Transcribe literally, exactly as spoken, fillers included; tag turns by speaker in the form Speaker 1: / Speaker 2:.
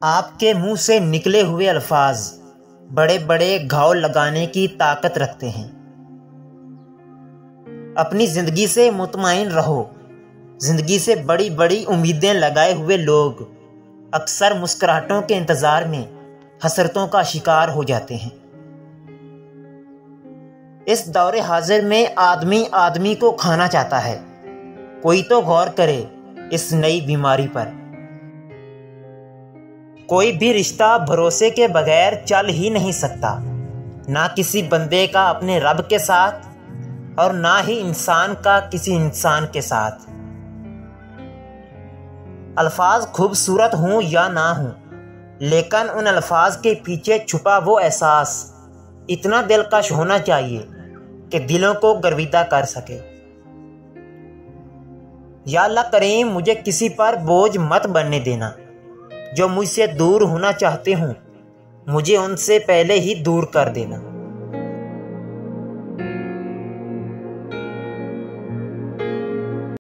Speaker 1: आपके मुंह से निकले हुए अल्फाज बड़े बड़े घाव लगाने की ताकत रखते हैं। अपनी जिंदगी से मुतमईन रहो। जिंदगी से बड़ी बड़ी उम्मीदें लगाए हुए लोग अक्सर मुस्कुराहटों के इंतजार में हसरतों का शिकार हो जाते हैं। इस दौरे हाजिर में आदमी आदमी को खाना चाहता है। कोई तो गौर करे इस नई बीमारी पर। कोई भी रिश्ता भरोसे के बगैर चल ही नहीं सकता, ना किसी बंदे का अपने रब के साथ और ना ही इंसान का किसी इंसान के साथ। अल्फाज खूबसूरत हों या ना हों, लेकिन उन अल्फाज के पीछे छुपा वो एहसास इतना दिलकश होना चाहिए कि दिलों को गर्विदा कर सके। या अल्लाह करीम, मुझे किसी पर बोझ मत बनने देना। जो मुझसे दूर होना चाहते हूँ मुझे उनसे पहले ही दूर कर देना।